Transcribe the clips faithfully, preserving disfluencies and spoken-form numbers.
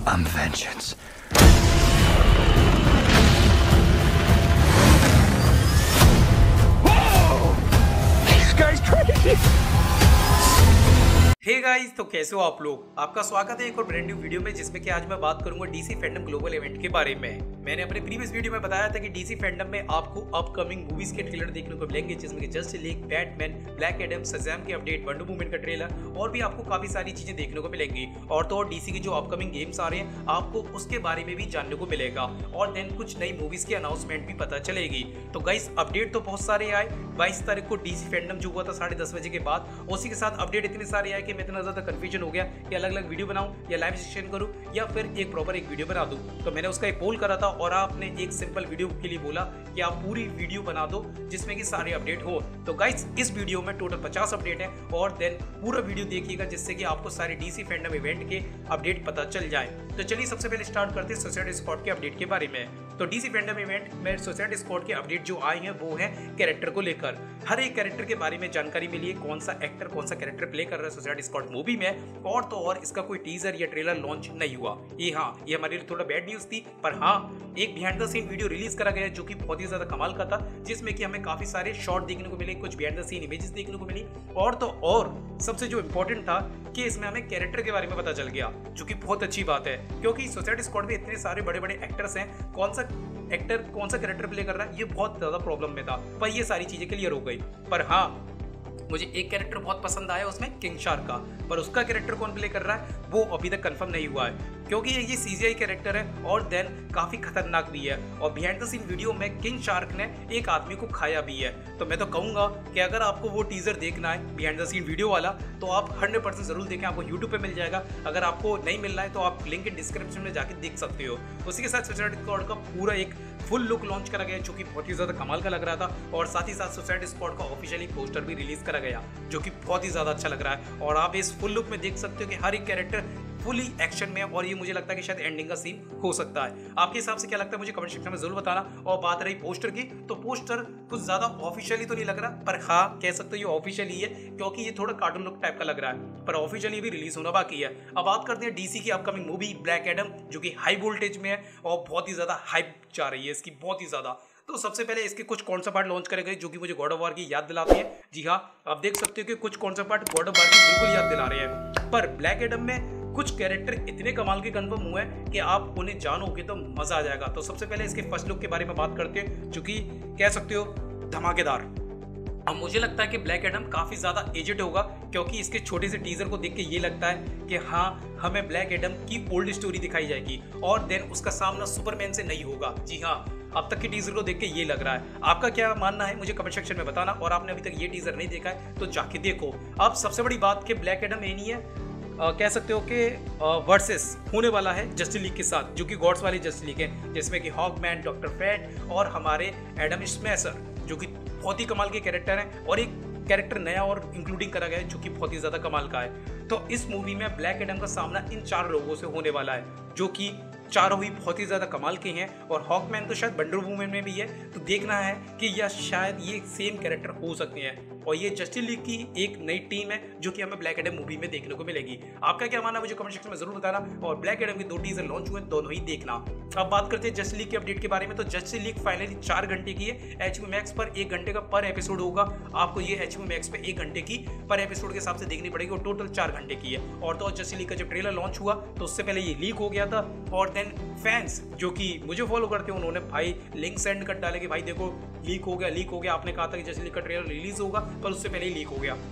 I'm vengeance. Whoa! This guy's crazy. Hey guys, तो कैसे हो आप लोग। आपका स्वागत है एक और ब्रांड न्यू वीडियो में, जिसमें कि आज मैं बात करूंगा डीसी फैंडम ग्लोबल इवेंट के बारे में। मैंने अपने प्रीवियस वीडियो में बताया था कि डीसी फैंडम में आपको अपकमिंग मूवीज के ट्रेलर देखने को मिलेंगे, जिसमें कि Justice League, Batman, Black Adam, Shazam की अपडेट, वंडर वुमन का ट्रेलर और भी आपको काफी सारी चीजें देखने को मिलेंगी। और तो और डीसी के जो अपकमिंग गेम्स आ रहे हैं आपको उसके बारे में भी जानने को मिलेगा, और देन कुछ नई मूवीज की अनाउंसमेंट भी पता चलेगी। तो गाइस, अपडेट तो बहुत सारे आए। बाईस तारीख को डीसी फैंडम जो हुआ था साढ़े दस बजे के बाद, उसी के साथ अपडेट इतने सारे आए कि मैं इतना ज्यादा कंफ्यूजन हो गया कि अलग अलग वीडियो बनाऊं या लाइव सेशन करूं या फिर एक प्रॉपर एक वीडियो बना दूं। तो मैंने उसका एक पोल करा था और आपने एक सिंपल वीडियो के लिए बोला कि आप पूरी वीडियो बना दो जिसमें कि सारे अपडेट हो। तो गाइस, इस वीडियो में टोटल पचास अपडेट है और देन पूरा वीडियो देखिएगा जिससे कि आपको सारे डीसी फैंडम इवेंट के अपडेट पता चल जाए। तो चलिए सबसे पहले स्टार्ट करते हैं सुसाइड स्क्वाड के अपडेट के बारे में। तो डीसी फैंडम इवेंट में सुसाइड स्क्वाड के अपडेट जो आए हैं वो है कैरेक्टर को लेकर। हर एक कैरेक्टर के बारे में जानकारी मिली है, कौन सा एक्टर कौन सा कैरेक्टर प्ले कर रहा है सुसाइड स्क्वाड मूवी में। और तो और इसका कोई टीजर या ट्रेलर लॉन्च नहीं हुआ। ये हाँ, ये हमारे लिए थोड़ा बैड न्यूज थी, पर हाँ, एक behind the scene video release करा गया जो कि बहुत ही ज्यादा कमाल का था, जिसमें कि हमें काफी सारे शॉट देखने को मिले, कुछ बिहाइंड द सीन इमेजेस देखने को मिली। और तो और सबसे जो इंपॉर्टेंट था कि इसमें हमें कैरेक्टर के बारे में पता चल गया, जो कि बहुत अच्छी बात है, क्योंकि सुसाइड स्क्वाड में इतने सारे बड़े बड़े एक्टर्स हैं, कौन सा एक्टर कौन सा कैरेक्टर प्ले कर रहा है ये बहुत ज्यादा प्रॉब्लम में था, पर ये सारी चीजें क्लियर हो गई। पर हाँ, मुझे एक कैरेक्टर बहुत पसंद आया उसमें, किंग शार्क का, पर उसका कैरेक्टर कौन प्ले कर रहा है वो अभी तक कंफर्म नहीं हुआ है, क्योंकि ये सीजीआई कैरेक्टर है और देन काफी खतरनाक भी है। और बिहाइंड द सीन वीडियो में किंग शार्क ने एक आदमी को खाया भी है। तो मैं तो कहूंगा कि अगर आपको वो टीजर देखना है बिहाइंड द सीन वीडियो वाला, तो आप हंड्रेड परसेंट जरूर देखें, आपको यूट्यूब पे मिल जाएगा। अगर आपको नहीं मिल रहा है तो आप लिंक डिस्क्रिप्शन में जाके देख सकते हो। उसी के साथ सुसाइड स्क्वाड का पूरा एक फुल लुक लॉन्च करा गया जो कि बहुत ही ज्यादा कमाल का लग रहा था, और साथ ही साथ सुसाइड स्क्वाड का ऑफिशियली पोस्टर भी रिलीज करा गया जो कि बहुत ही ज्यादा अच्छा लग रहा है। और आप इस फुल लुक में देख सकते हो कि हर एक कैरेक्टर फुली एक्शन में है, और ये मुझे लगता है कि शायद एंडिंग का सीन हो सकता है। आपके हिसाब से क्या लगता है मुझे कमेंट सेक्शन में जरूर बताना। और बात रही पोस्टर की, तो पोस्टर कुछ ज्यादा ऑफिशियली तो नहीं लग रहा, पर हाँ कह सकते हो ये ऑफिशियली है, क्योंकि ये थोड़ा कार्टून लुक टाइप का लग रहा है, पर ऑफिशियली भी रिलीज होना बाकी है। अब बात करते हैं डीसी की अपकमिंग मूवी ब्लैक एडम, जो कि हाई वोल्टेज में है और बहुत ही ज्यादा हाइप जा रही है इसकी, बहुत ही ज्यादा। तो सबसे पहले इसके कुछ कौन सा पार्ट लॉन्च करे गए जो कि मुझे गॉड ऑफ वॉर की याद दिलाते हैं। जी हाँ, आप देख सकते हो कि कुछ कौन सा पार्ट गॉड ऑफ वॉर की बिल्कुल याद दिला रहे हैं। पर ब्लैक एडम में कुछ कैरेक्टर इतने कमाल के कंफर्म हुए हैं कि आप उन्हें जानोगे तो मजा आ जाएगा। तो सबसे पहले इसके फर्स्ट लुक के बारे में बात करते हैं, जो कि कह सकते हो धमाकेदार। अब मुझे लगता है कि ब्लैक एडम काफी ज्यादा एजेड होगा, क्योंकि इसके छोटे से टीजर को देख के ये लगता है कि हाँ, हमें ब्लैक एडम की ओल्ड स्टोरी दिखाई जाएगी और देन उसका सामना सुपरमैन से नहीं होगा। जी हाँ, अब तक के टीजर को देख के ये लग रहा है। आपका क्या मानना है मुझे कमेंट सेक्शन में बताना, और आपने अभी तक ये टीजर नहीं देखा है तो जाके देखो। अब सबसे बड़ी बात कि ब्लैक एडम ये नहीं है, Uh, कह सकते हो कि वर्सेस होने वाला है जस्टिस लीग के साथ, जो कि गॉड्स वाली जस्टिस लीग है, जिसमें कि हॉकमैन, डॉक्टर फेट और हमारे एडम स्मैशर, जो कि बहुत ही कमाल के कैरेक्टर हैं, और एक कैरेक्टर नया और इंक्लूडिंग करा गया है जो कि बहुत ही ज्यादा कमाल का है। तो इस मूवी में ब्लैक एडम का सामना इन चार लोगों से होने वाला है, जो कि चारों ही बहुत ही ज्यादा कमाल के हैं, और हॉकमैन तो शायद वंडर वुमन में भी है। तो देखना है कि यह शायद ये सेम कैरेक्टर हो सकते हैं, और ये जस्टिस लीग की एक नई टीम है जो कि हमें ब्लैक एडम मूवी में देखने को मिलेगी। आपका क्या मानना है मुझे कमेंट सेक्शन में जरूर बताना, और ब्लैक एडम के दो टीजर लॉन्च हुए दोनों ही देखना। अब बात करते हैं जस्टिस लीग के अपडेट के बारे में। तो जस्टिस लीग फाइनली चार घंटे की है, एचबीओ मैक्स पर एक घंटे का पर एपिसोड होगा। आपको ये एचबीओ मैक्स पे एक घंटे की पर एपिसोड के हिसाब से देखनी पड़ेगी, और टोटल चार घंटे की है। और तो जस्टिस लीग का जब ट्रेलर लॉन्च हुआ तो उससे पहले ये लीक हो गया था, और देन फैंस जो कि मुझे फॉलो करते हैं उन्होंने भाई लिंक सेंड कर डाले कि भाई देखो लीक हो गया लीक हो गया आपने कहा था कि जस्टिस लीग का ट्रेलर रिलीज होगा, पर उससे पहले ही लीक हो गया।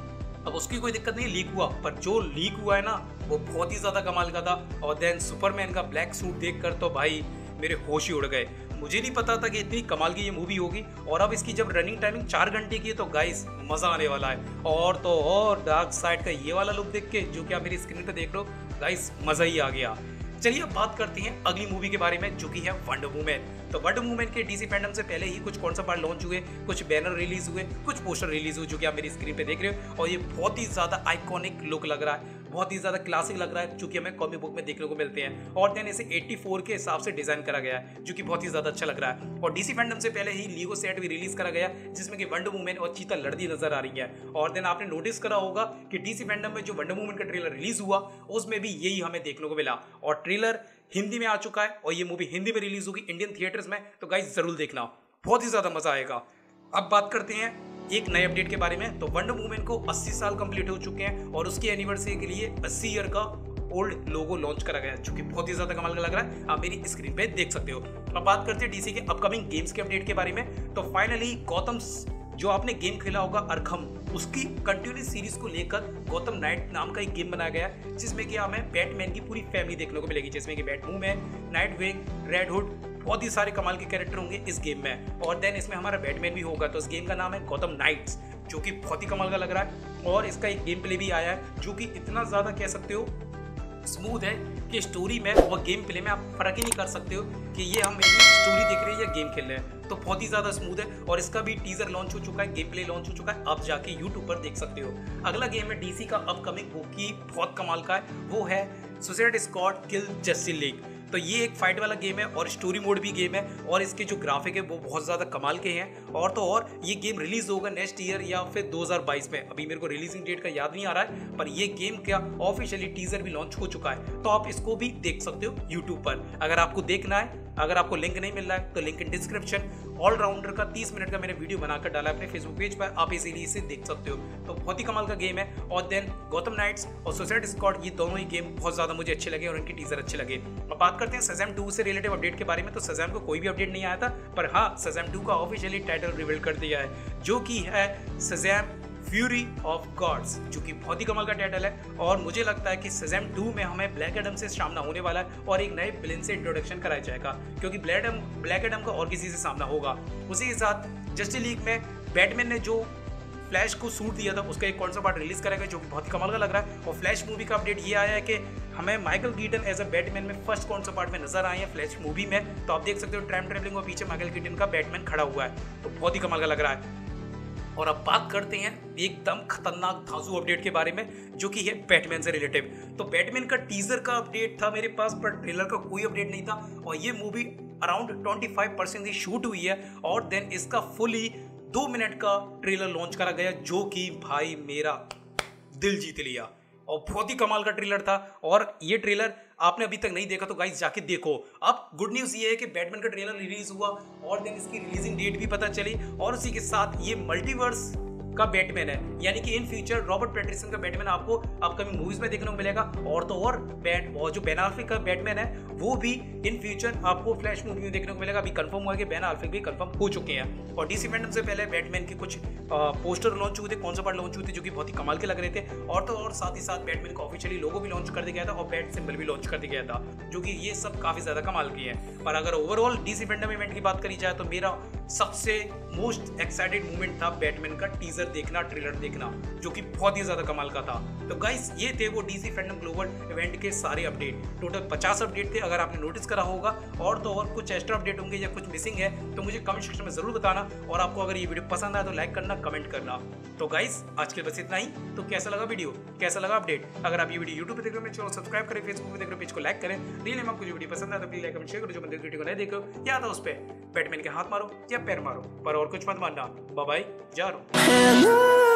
अब उसकी कोई दिक्कत नहीं, लीक हुआ, पर जो लीक हुआ है ना वो बहुत ही ज्यादा कमाल का था। और देन सुपरमैन का ब्लैक सूट देखकर तो भाई मेरे होश ही उड़ गए। मुझे नहीं पता था कि इतनी कमाल की ये मूवी होगी, और अब इसकी जब रनिंग टाइमिंग चार घंटे की है तो गाइस मजा आने वाला है। और तो और डार्क साइड का ये वाला लुक देख के, जो कि आप मेरी स्क्रीन पे देख लो गाइस, मजा ही आ गया। चलिए अब बात करते हैं अगली मूवी के बारे में, जो कि है वंडर वुमन। तो वंडर वुमन के डीसी फैंडम से पहले ही कुछ कौन सा पार्ट लॉन्च हुए, कुछ बैनर रिलीज हुए, कुछ पोस्टर रिलीज हुए, जो कि आप मेरी स्क्रीन पे देख रहे हो, और ये बहुत ही ज्यादा आइकॉनिक लुक लग रहा है। बहुत ही ज्यादा क्लासिक लग रहा है, जो कि हमें कॉमिक बुक में देखने को मिलते हैं। और देन इसे चौरासी के हिसाब से डिजाइन करा गया है, जो कि बहुत ही ज्यादा अच्छा लग रहा है। और डीसी फैंडम से पहले ही लीगो सेट भी रिलीज करा गया, जिसमें कि वंडर वुमन और चीता लड़ती नजर आ रही है। और देन आपने नोटिस करा होगा कि डीसी फैंडम में जो वंडर वुमन का ट्रेलर रिलीज हुआ, उसमें भी यही हमें देखने को मिला। और ट्रेलर हिंदी में आ चुका है और ये मूवी हिंदी में रिलीज होगी इंडियन थिएटर्स में, तो गाइस जरूर देखना, बहुत ही ज्यादा मजा आएगा। अब बात करते हैं एक नए अपडेट के बारे में। तो वंडर वुमन को अस्सी साल कंप्लीट हो चुके हैं और उसकी एनिवर्सरी के लिए अस्सी ईयर का ओल्ड लोगो लॉन्च करा गया है, जो कि बहुत ही ज्यादा कमाल का लग रहा है। आप मेरी स्क्रीन पे देख सकते हो। अब बात करते हैं डीसी के अपकमिंग गेम्स के अपडेट के बारे में। तो फाइनली गौतम, जो आपने गेम खेला होगा अरखम, उसकी कंटिन्यूस सीरीज को लेकर गौतम नाइट नाम का एक गेम बनाया गया है, जिसमें कि हमें बैटमैन की पूरी फैमिली देखने को मिलेगी, जिसमें कि बैटवुमन, नाइटविंग, रेड हुड, बहुत ही सारे कमाल के कैरेक्टर होंगे इस गेम में। और देन इसमें हमारा बैटमैन भी होगा। तो इस गेम का नाम है गौतम नाइट्स, जो कि बहुत ही कमाल का लग रहा है। और इसका एक गेम प्ले भी आया है, जो कि इतना ज्यादा कह सकते हो स्मूथ है कि स्टोरी में और गेम प्ले में आप फर्क ही नहीं कर सकते हो कि ये हम स्टोरी देख रहे हैं या गेम खेल रहे हैं। तो बहुत ही ज्यादा स्मूथ है। और इसका भी टीजर लॉन्च हो चुका है, गेम प्ले लॉन्च हो चुका है, आप जाके यूट्यूब पर देख सकते हो। अगला गेम है डीसी का अपकमिंग, वो की बहुत कमाल का है, वो है Suicide Squad Kill Justice League. तो ये एक फाइट वाला गेम है और स्टोरी मोड भी गेम है, और इसके जो ग्राफिक है वो बहुत ज़्यादा कमाल के हैं। और तो और ये गेम रिलीज होगा नेक्स्ट ईयर या फिर दो हज़ार बाईस में, अभी मेरे को रिलीजिंग डेट का याद नहीं आ रहा है, पर ये गेम का ऑफिशियली टीजर भी लॉन्च हो चुका है। तो आप इसको भी देख सकते हो यूट्यूब पर, अगर आपको देखना है। अगर आपको लिंक नहीं मिल रहा है तो लिंक इन डिस्क्रिप्शन। ऑलराउंडर का तीस मिनट का मैंने वीडियो बनाकर डाला है अपने फेसबुक पेज पर, आप इसीलिए इसे देख सकते हो। तो बहुत ही कमाल का गेम है। और देन गौतम नाइट्स और सुसाइड स्क्वाड, ये दोनों ही गेम बहुत ज़्यादा मुझे अच्छे लगे और इनके टीजर अच्छे लगे। अब बात करते हैं शज़ैम टू से रिलेटेड अपडेट के बारे में। तो शज़ैम को कोई भी अपडेट नहीं आया था, पर हाँ शज़ैम टू का ऑफिशियली टाइटल रिवील कर दिया है, जो कि है शज़ैम फ्यूरी ऑफ गॉड्स, जो कि बहुत ही कमाल का टाइटल है। और मुझे लगता है कि शज़ैम टू में हमें ब्लैक एडम से सामना होने वाला है और एक नए विलेन से इंट्रोडक्शन कराया जाएगा, क्योंकि ब्लैक एडम ब्लैक एडम का और किसी से सामना होगा। उसी के साथ जस्टिस लीग में बैटमैन ने जो फ्लैश को सूट दिया था, उसका एक कौन सा पार्ट रिलीज करेगा, जो कि बहुत ही कमाल का लग रहा है। और फ्लैश मूवी का अपडेट ये आया है कि हमें Michael Keaton as a Batman में फर्स्ट कौन सा पार्ट में नजर आए हैं फ्लैश मूवी में। तो आप देख सकते हो टाइम ट्रेवलिंग और पीछे माइकल कीटन का बैटमैन खड़ा हुआ है, तो बहुत ही कमाल का लग रहा है। और अब बात करते हैं एकदम खतरनाक धांसू अपडेट के बारे में, जो कि है बैटमैन से रिलेटेड। तो बैटमैन का टीजर का अपडेट था मेरे पास, पर ट्रेलर का कोई अपडेट नहीं था। और ये मूवी अराउंड पच्चीस परसेंट ही शूट हुई है, और देन इसका फुली दो मिनट का ट्रेलर लॉन्च करा गया, जो कि भाई मेरा दिल जीत लिया। और बहुत ही कमाल का ट्रेलर था। और ये ट्रेलर आपने अभी तक नहीं देखा तो गाइस जाके देखो। अब गुड न्यूज़ ये है कि बैटमैन का ट्रेलर रिलीज हुआ और देन इसकी रिलीजिंग डेट भी पता चली, और उसी के साथ ये मल्टीवर्स का बैटमैन है, यानी कि इन फ्यूचर रॉबर्ट पैटिंसन का बैटमैन आपको अपकमिंग मूवीज में देखने को मिलेगा। और तो और बैट और जो बेन एफ्लेक का बैटमैन है वो भी इन फ्यूचर आपको फ्लैश मूवी में देखने को मिलेगा। अभी कंफर्म हुआ है कि बेन एफ्लेक भी कंफर्म हो चुके हैं। और डीसी फैंडम से पहले बैटमैन के कुछ पोस्टर लॉन्च हुए थे, कौन सा पार्ट लॉन्च हुए थे, जो कि बहुत ही कमाल के लग रहे थे। और तो और साथ ही साथ बैटमैन का ऑफिशियली लोगो भी लॉन्च कर दिया गया था और बैट सिंबल भी लॉन्च कर दिया गया था, जो कि ये सब काफी ज्यादा कमाल की है। पर अगर ओवरऑल डीसी फैंडम इवेंट की बात करी जाए तो मेरा सबसे मोस्ट एक्साइटेड मोमेंट था बैटमैन का टीजर देखना, ट्रेलर देखना, जो कि बहुत ही ज्यादा कमाल का था। तो गाइस ये थे वो डीसी फैंडम ग्लोबल इवेंट के सारे अपडेट। टोटल पचास अपडेट थे, अगर आपने नोटिस करा होगा। और तो और कुछ एक्स्ट्रा अपडेट होंगे या कुछ मिसिंग है तो मुझे कमेंट सेक्शन में जरूर बताना। और आपको अगर ये वीडियो पसंद आया तो लाइक करना, कमेंट करना। तो गाइस आज के बस इतना ही। तो कैसा लगा वीडियो, कैसा लगा अपडेट? अगर आप ये वीडियो यूट्यूब पे देख रहे हो मेरे चैनल सब्सक्राइब करें, फेसबुक पे देख रहे हो पेज को लाइक करें। रियल में आपको जो वीडियो पसंद आया तो प्लीज लाइक कमेंट शेयर करो। जो बंदे वीडियो को नहीं देख रहे हो या तो उस पे बैटमैन के हाथ मारो या पैर मारो, पर और कुछ मत मानना। बाय बाय, जा रहा हूँ।